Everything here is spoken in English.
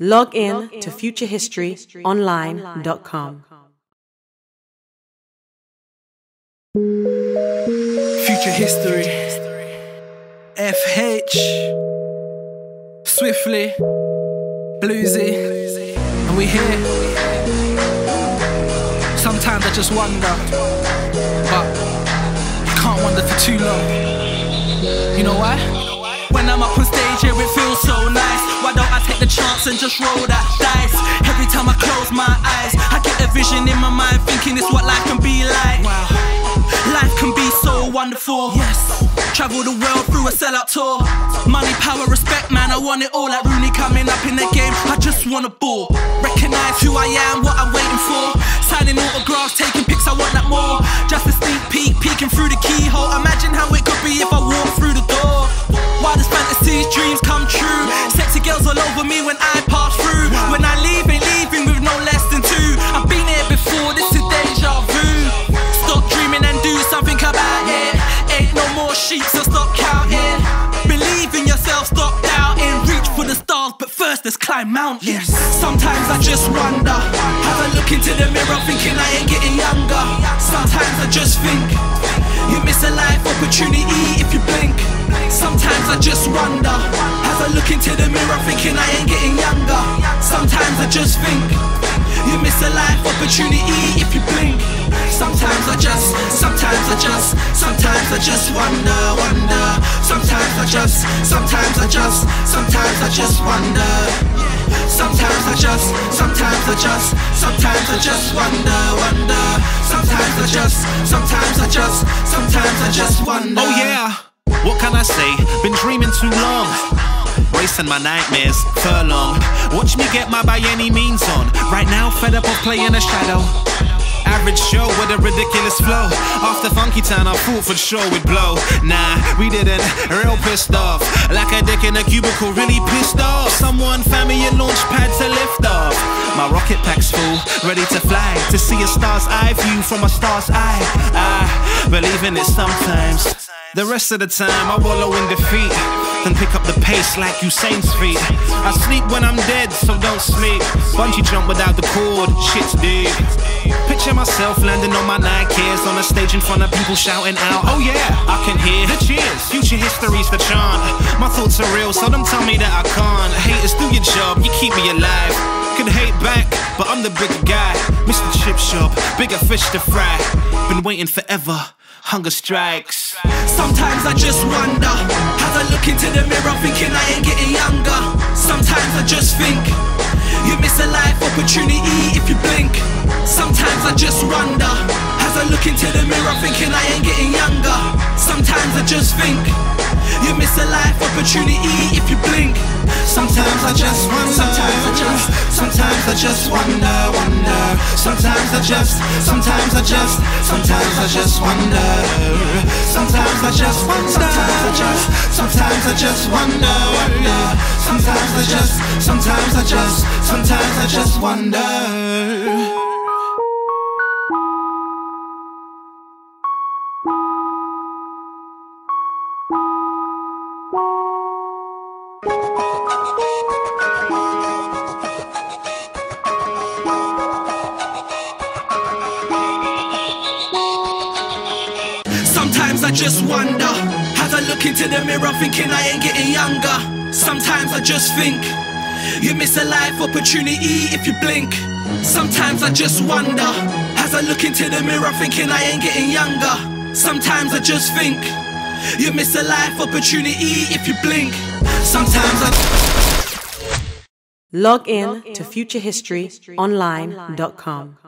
Log in to futurehistoryonline.com. Future History, FH, Swiftly, Bluesy, and we here. Sometimes I just wonder, but you can't wonder for too long. You know why? When I'm up on stage here it feels so nice. Why don't I take the chance and just roll that dice? Every time I close my eyes I get a vision in my mind thinking it's what life can be like. Wow. Life can be so wonderful. Yes. Travel the world through a sellout tour. Money, power, respect, man, I want it all. Like Rooney coming up in the game, I just wanna ball. Recognize who I am, what I'm waiting for. Signing autographs, taking pics, I want that more. Just a sneak peek, peeking through the keyhole. Imagine how it could be if I walk through the door. Wildest fantasies, dreams come true. Sexy girls all over me when I pass through. When I leave, ain't leaving with no less than two. I've been here before, this is deja vu. Stop dreaming and do something about it. Ain't no more sheep, so stop counting. Believe in yourself, stop doubting. Reach for the stars, but first let's climb mountains. Sometimes I just wonder. Have a look into the mirror thinking I ain't getting younger. Sometimes I just think you miss a life opportunity if you blink. Sometimes I just wonder. Have a look into the mirror thinking I ain't getting younger. Sometimes I just think you miss a life opportunity if you blink. Sometimes I just wonder. Sometimes I just wonder. Sometimes I just wonder. Oh yeah, what can I say? Been dreaming too long. Racing my nightmares furlong. Watch me get my by any means on. Right now, fed up of playing a shadow. Average show with a ridiculous flow. After Funky Town, I thought for sure we'd blow. Nah, we didn't. Real pissed off. Like a dick in a cubicle, really pissed off. Someone found me a launch pad to lift off. My rocket pack's full, ready to fly. To see a star's eye view from a star's eye. I believe in it sometimes. The rest of the time I wallow in defeat. Then pick up the pace like Usain's feet. I sleep when I'm dead, so don't sleep. Bungee jump without the cord, shit's deep. Picture myself landing on my Nikes on a stage in front of people shouting out, oh yeah, I can hear the cheers. Future history's the chant. My thoughts are real, so don't tell me that I can't. Haters, do your job, you keep me alive. Could hate back, but I'm the bigger guy. Mr. Chip Shop, bigger fish to fry. Been waiting forever, hunger strikes. Sometimes I just wonder. Have a look into the mirror thinking I ain't getting younger. Sometimes I just think you miss a life opportunity if you blink. Sometimes I just wonder. Have a look into the mirror thinking I ain't getting younger. Sometimes I just think you miss a life opportunity if you blink. Sometimes I just wonder. Sometimes I just wonder. Sometimes I just wonder. Sometimes I just wonder. Sometimes I just wonder. Sometimes I just wonder. Sometimes I just wonder. Have a look into the mirror thinking I ain't getting younger. Sometimes I just think you miss a life opportunity if you blink. Sometimes I just wonder. Have a look into the mirror thinking I ain't getting younger. Sometimes I just think you miss a life opportunity if you blink. Sometimes I Log in to futurehistoryonline.com.